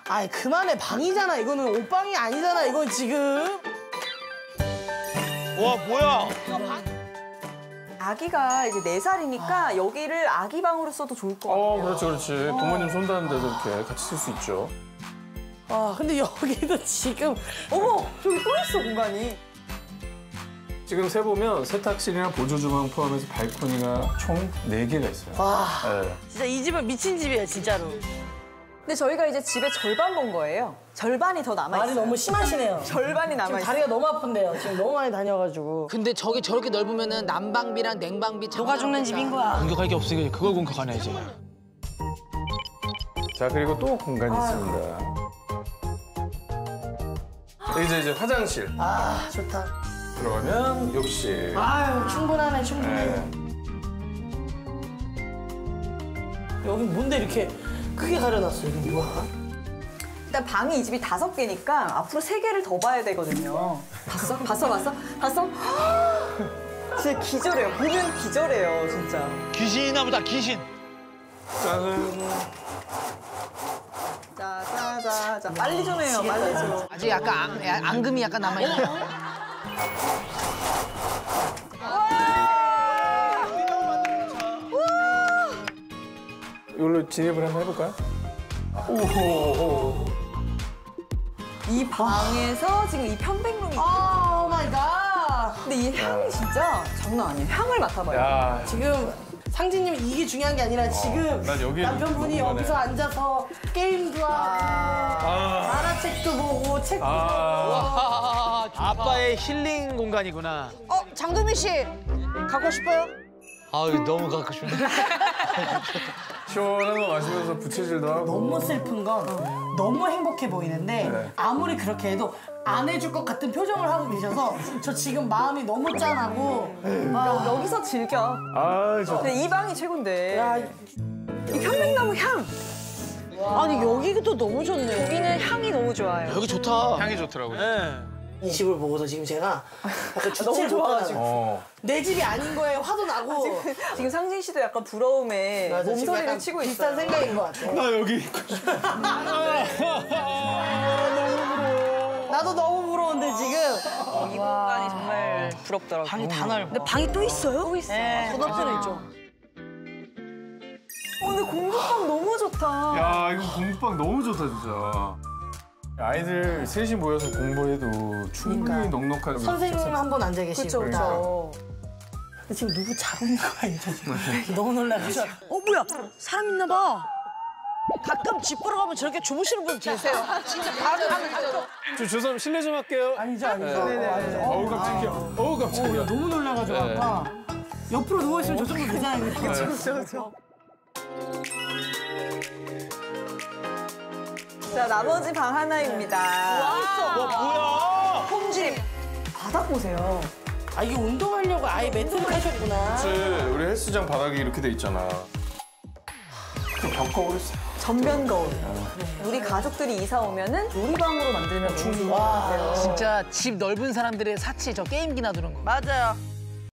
아이 그만해 방이잖아. 이거는 옷방이 아니잖아. 이건 지금. 와 뭐야? 아기가 이제 4살이니까 여기를 아기 방으로 써도 좋을 것 같아요. 그렇지, 그렇지. 부모님 손 닿는데도 이렇게 같이 쓸 수 있죠. 아 근데 여기도 지금 어머, 저기 또 있어 공간이. 지금 세보면 세탁실이나 보조주방 포함해서 발코니가 총 4개가 있어요. 와 네. 진짜 이 집은 미친 집이에요 진짜로. 근데 저희가 이제 집에 절반 본 거예요. 절반이 더 남아있어요. 말이 너무 심하시네요. 절반이 지금 남아있어요. 다리가 너무 아픈데요. 지금 너무 많이 다녀가지고. 근데 저기 저렇게 넓으면은 난방비랑 냉방비 누가 죽는 집인 거야. 공격할 게 없으니까 그걸 공격하네 이제. 자, 그리고 또 공간이 있습니다. 이제 화장실. 아 좋다. 들어가면 욕실. 아유 충분하네 충분해. 네. 여기 뭔데 이렇게 크게 가려놨어 여기 뭐야? 일단 방이 이 집이 5개니까 앞으로 3개를 더 봐야 되거든요. 봤어? 봤어? 진짜 기절해요. 보면 기절해요, 진짜. 귀신이나 보다 귀신. 짠. 자, 빨리 좀 해요, 빨리 좀. 아직 약간 앙금이 약간 남아있네. 이걸로 진입을 한번 해볼까요? 오호. 이 방에서 지금 이 편백룸이 있어요. 오 마이 갓. 근데 이 향이 진짜 장난 아니에요. 향을 맡아봐요. 야, 지금 상진님 이게 중요한 게 아니라 지금 난 여기 남편분이 너무 여기서 앉아서 게임도 하고 만화책도 보고 책도 보고. 아빠의 힐링 공간이구나. 장도민 씨 가고 싶어요? 아유 너무 갖고 싶네. 시원한 거 마시면서 부채질도 하고. 너무 슬픈 건 너무 행복해 보이는데 네. 아무리 그렇게 해도 안 해줄 것 같은 표정을 하고 계셔서 저 지금 마음이 너무 짠하고 여기서 즐겨. 아, 좋다. 근데 이 방이 최고인데. 야, 이 편백나무 향. 아니 여기도 너무 좋네. 여기는 향이 너무 좋아요. 여기 좋다. 향이 좋더라고요. 네. 이 집을 보고서 지금 제가 약간 너무 주체를 좋아가지고. 못하는 내 집이 아닌 거에 화도 나고 지금 상진 씨도 약간 부러움에 맞아, 지금 몸소리를 약간 치고 있어요. 비슷한 생각인 것 같아. 나 여기 있고 싶어. 나도 너무 부러운데 지금 이 공간이 정말 부럽더라고요. 방이 다 넓어. 근데 방이 또 있어요? 또 있어요. 네. 건너편에 있죠. 근데 공부방 너무 좋다. 야, 이거 공부방 너무 좋다, 진짜. 아이들 셋이 모여서 공부해도 충분히 넉넉하게. 선생님 한 분 앉아 계시고. 그렇죠, 그렇죠. 근데 지금 누구 자고 있는 거 아니죠? 지금? 너무 놀라서. 뭐야 사람 있나 봐. 가끔 집 보러 가면 저렇게 주무시는 분 계세요. 진짜 바로 하면 저 죄송합니다. 실례 좀 할게요. 아니죠, 아니죠. 어우, 깜짝이야. 어우, 깜짝이야. 너무 놀라가지고 아까 옆으로 누워있으면 저 정도 되잖아요. 그렇죠. 자, 나머지 방 하나입니다. 와 뭐야? 홈짐. 바닥 보세요. 아 이게 운동하려고 아예 매트를 하셨구나. 그치, 우리 헬스장 바닥이 이렇게 돼 있잖아. 그 벽거울이 싹. 전면 거울. 우리 가족들이 이사 오면은 놀이방으로 만들면 너무 좋을 것 같아요. 진짜 집 넓은 사람들의 사치 저 게임기나 두는 거. 맞아요.